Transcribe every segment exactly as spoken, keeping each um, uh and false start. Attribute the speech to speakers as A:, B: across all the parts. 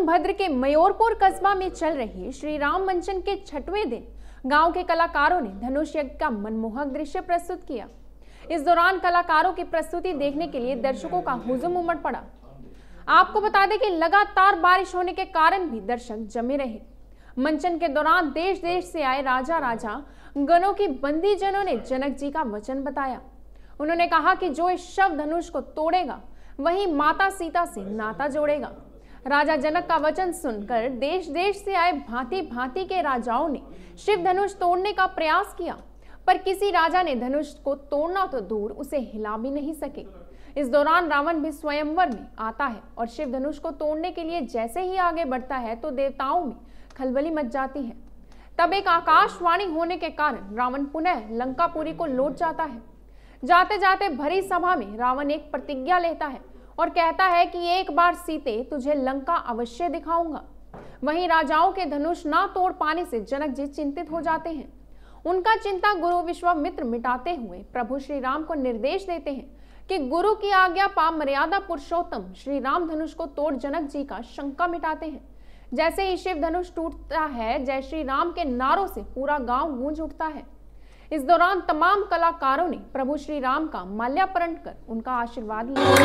A: सोनभद्र के मयूरपुर कस्बा में चल रही श्री राम मंचन के छठवें दिन गांव के कलाकारों ने धनुष यज्ञ का मनमोहक दृश्य प्रस्तुत किया। इस दौरान कलाकारों की प्रस्तुति देखने के लिए दर्शकों का हुजूम उमड़ पड़ा। आपको बता दें कि लगातार बारिश होने के कारण भी दर्शक जमे रहे। मंचन के दौरान देश देश से आए राजा राजा गणों की बंदी जनों ने जनक जी का वचन बताया। उन्होंने कहा कि जो इस शव धनुष को तोड़ेगा वही माता सीता से नाता जोड़ेगा। राजा जनक का वचन सुनकर देश देश से आए भांति भांति के राजाओं ने शिव धनुष तोड़ने का प्रयास किया, पर किसी राजा ने धनुष को तोड़ना तो दूर उसे हिला भी नहीं सके। इस दौरान रावण भी स्वयंवर में आता है और शिव धनुष को तोड़ने के लिए जैसे ही आगे बढ़ता है तो देवताओं में खलबली मच जाती है। तब एक आकाशवाणी होने के कारण रावण पुनः लंकापुरी को लौट जाता है। जाते जाते भरी सभा में रावण एक प्रतिज्ञा लेता है और कहता है कि एक बार सीते तुझे लंका अवश्य दिखाऊंगा। वहीं राजाओं के धनुष ना तोड़ पाने से जनक जी चिंतित हो जाते हैं। उनका चिंता गुरु विश्वामित्र मिटाते हुए प्रभु श्री राम को निर्देश देते हैं कि गुरु की आज्ञा पा मर्यादा पुरुषोत्तम श्री राम धनुष को तोड़ जनक जी का शंका मिटाते हैं। जैसे ही शिव धनुष टूटता है, जय श्री राम के नारों से पूरा गांव गूंज उठता है। इस दौरान तमाम कलाकारों ने प्रभु श्री राम का माल्यार्पण कर उनका आशीर्वाद लिया।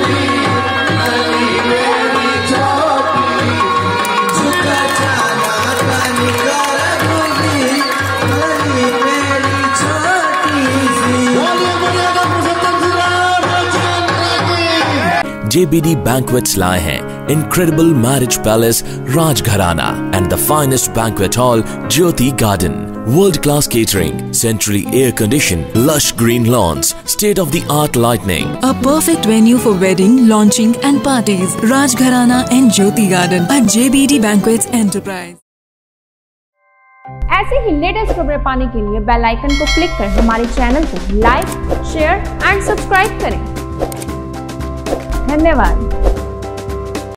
B: J B D Banquets लाए हैं Incredible Marriage Palace Rajgharana and the finest banquet hall Jyoti Garden. World-class catering, centrally air-conditioned, lush green lawns, state-of-the-art lighting.
C: A perfect venue for wedding, launching and parties. Rajgharana and Jyoti Garden at J B D Banquets Enterprise.
A: ऐसे ही latest खबरें पाने के लिए bell icon को click कर हमारे channel को like, share and subscribe करें। धन्यवाद।